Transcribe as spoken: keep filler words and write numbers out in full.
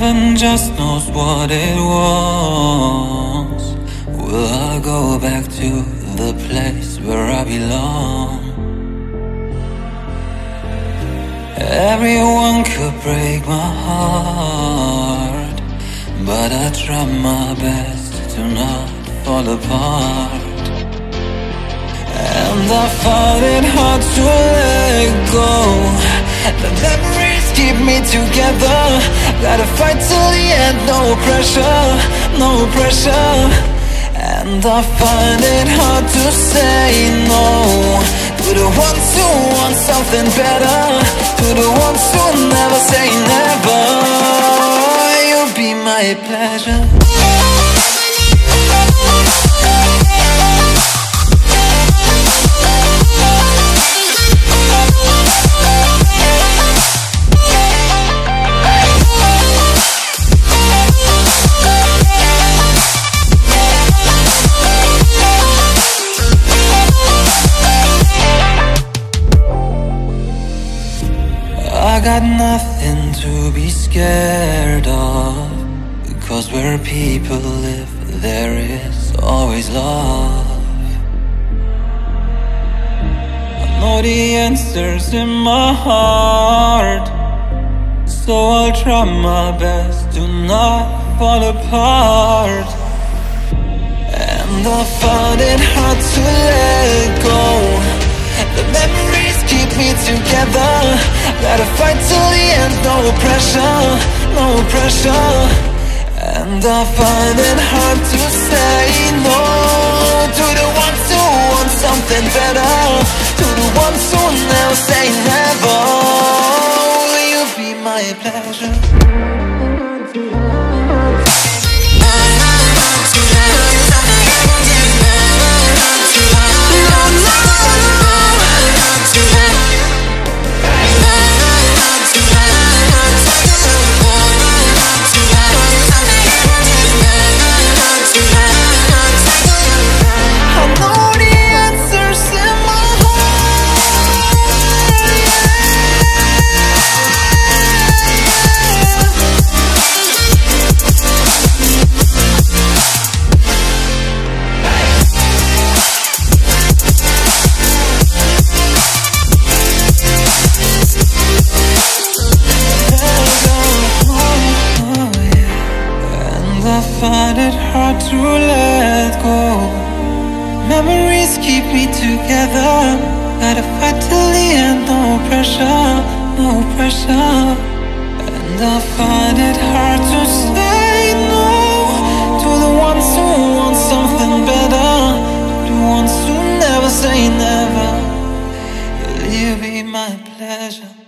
heaven just knows what it wants. Will I go back to the place where I belong? Everyone could break my heart, but I try my best to not fall apart. And I find it hard to let go. The memories keep me together. Gotta fight till the end, no pressure, no pressure. And I find it hard to say no to the ones who want something better, to the ones who never say never. You'll be my pleasure. I got nothing to be scared of, because where people live, there is always love. I know the answers in my heart, so I'll try my best to not fall apart. And I find it hard to let go. The memories keep me together. Gotta fight till the end, no pressure, no pressure. And I find it hard to say no to the ones who want something better, to the ones who never say never. Will you be my pleasure? I find it hard to let go. Memories keep me together. Gotta fight till the end, no pressure, no pressure. And I find it hard to say no to the ones who want something better, to the ones who never say never. Will you be my pleasure?